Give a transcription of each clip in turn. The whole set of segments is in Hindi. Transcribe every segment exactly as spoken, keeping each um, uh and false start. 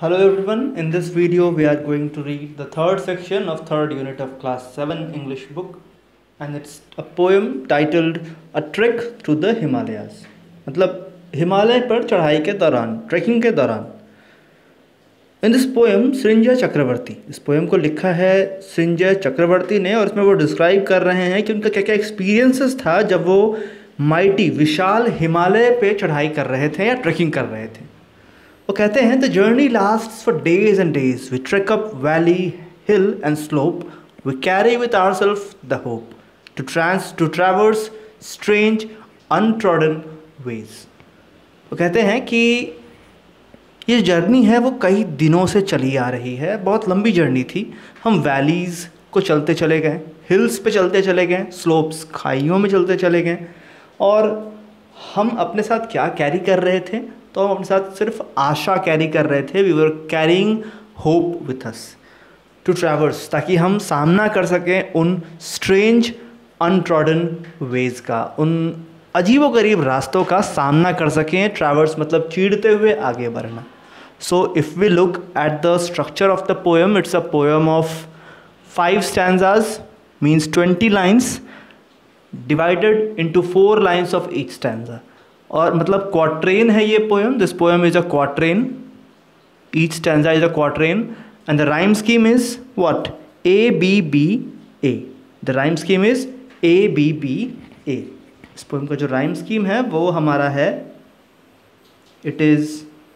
Hello everyone, in this video we are going to read the third section of third unit of class seven English book, and it's a poem titled A Trek Through the Himalayas. मतलब हिमालय पर चढ़ाई के दौरान, ट्रैकिंग के दौरान. In this poem Srinjoy Chakraborty, इस पोएम को लिखा है सृंजय चक्रवर्ती ने, और इसमें वो डिस्क्राइब कर रहे हैं कि उनका क्या क्या एक्सपीरियंसेस था जब वो माइटी विशाल हिमालय पे चढ़ाई कर रहे थे या ट्रैकिंग कर रहे थे. वो कहते हैं the journey lasts for days and days. We trek up valley, hill and slope. We carry with ourselves the hope to trans to traverse strange untrodden ways. वो कहते हैं कि ये जर्नी है वो कई दिनों से चली आ रही है, बहुत लंबी जर्नी थी. हम वैलीज़ को चलते चले गए, हिल्स पे चलते चले गए, स्लोप्स खाइयों में चलते चले गए, और हम अपने साथ क्या कैरी कर रहे थे, तो हम अपने साथ सिर्फ आशा कैरी कर रहे थे. We were carrying hope with us to traverse, ताकि हम सामना कर सकें उन स्ट्रेंज अनट्रॉडन वेज का, उन अजीबोगरीब रास्तों का सामना कर सकें. ट्रैवर्स मतलब चीड़ते हुए आगे बढ़ना. So if we look at the structure of the poem, it's a poem of five stanzas, means twenty lines divided into four lines of each stanza. और मतलब क्वाट्रेन है ये poem. This poem is a quatrain. Each stanza is a quatrain and the rhyme scheme is what? A B B A. The rhyme scheme is A B B A. इस पोएम का जो राइम स्कीम है वो हमारा है, it is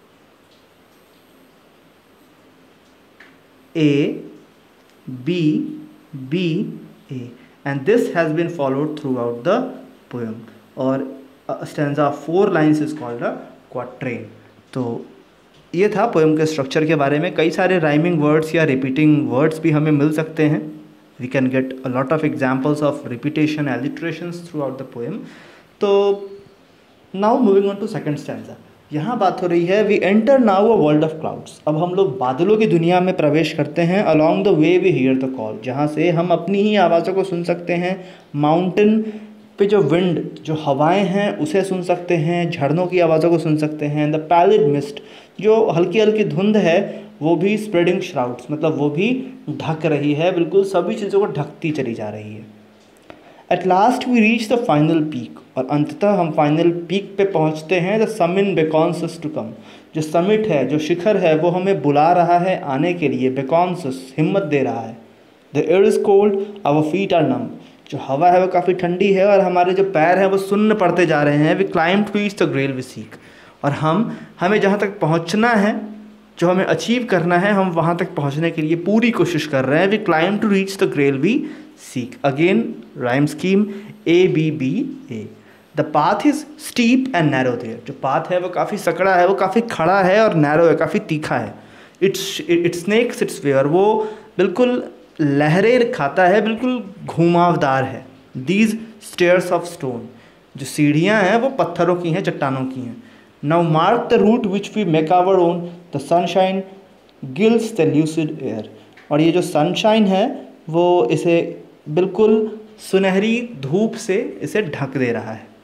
A B B A, and this has been followed throughout the poem. और stanza four lines is called a quatrain. तो ये था पोएम के स्ट्रक्चर के बारे में. कई सारे राइमिंग वर्ड्स या रिपीटिंग वर्ड्स भी हमें मिल सकते हैं. We can get a lot of examples of repetition, alliterations throughout the poem. तो now moving on to second stanza. यहाँ बात हो रही है we enter now a world of clouds. अब हम लोग बादलों की दुनिया में प्रवेश करते हैं. Along the way we hear the call, जहाँ से हम अपनी ही आवाज़ों को सुन सकते हैं. माउंटेन पे जो विंड, जो हवाएं हैं उसे सुन सकते हैं. झरनों की आवाज़ों को सुन सकते हैं. द पैलिड मिस्ट, जो हल्की हल्की धुंध है वो भी स्प्रेडिंग श्राउड्स, मतलब वो भी ढक रही है, बिल्कुल सभी चीज़ों को ढकती चली जा रही है. At last we reach the final peak, और अंततः हम फाइनल पीक पे पहुंचते हैं. The summit beckons to come, जो समिट है, जो शिखर है, वो हमें बुला रहा है आने के लिए. बेकॉन्स हिम्मत दे रहा है. The air is cold, our feet are numb, जो हवा है वो काफ़ी ठंडी है और हमारे जो पैर हैं वो सुन्न पड़ते जा रहे हैं. We climb to reach the grail we seek, और हम हमें जहाँ तक पहुँचना है, जो हमें अचीव करना है, हम वहाँ तक पहुँचने के लिए पूरी कोशिश कर रहे हैं. We climb to reach the grail we seek. Again rhyme scheme A B B A. The path is steep and narrow there, जो पाथ है वो काफ़ी सकड़ा है, वो काफ़ी खड़ा है, और नैरो है, काफ़ी तीखा है. It's it snakes its way, और वो बिल्कुल लहरें खाता है, बिल्कुल घुमावदार है. दीज स्टेयर्स ऑफ स्टोन, जो सीढ़ियाँ हैं वो पत्थरों की हैं, चट्टानों की हैं. Now mark the route which we make our own. The sunshine gilds the lucid air, और ये जो सनशाइन है वो इसे बिल्कुल सुनहरी धूप से इसे ढक दे रहा है.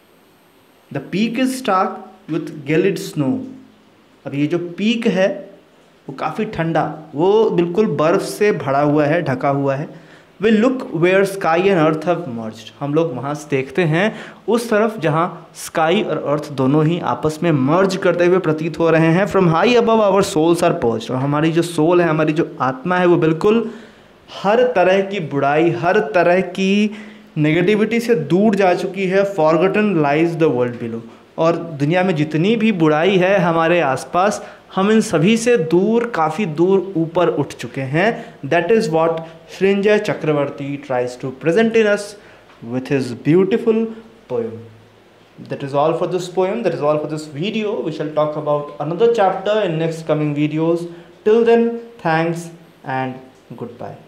The peak is stark with gild snow. अब ये जो पीक है वो काफ़ी ठंडा, वो बिल्कुल बर्फ़ से भरा हुआ है, ढका हुआ है. We look where sky and earth have merged, हम लोग वहाँ से देखते हैं उस तरफ जहाँ स्काई और अर्थ दोनों ही आपस में मर्ज करते हुए प्रतीत हो रहे हैं. From high above our souls are perched, और हमारी जो सोल है, हमारी जो आत्मा है, वो बिल्कुल हर तरह की बुराई, हर तरह की नेगेटिविटी से दूर जा चुकी है. Forgotten lies the world below, और दुनिया में जितनी भी बुराई है हमारे आसपास, हम इन सभी से दूर, काफ़ी दूर ऊपर उठ चुके हैं. That is what Srinjoy Chakraborty tries to present in us with his beautiful poem. That is all for this poem. That is all for this video. We shall talk about another chapter in next coming videos. Till then, thanks and goodbye.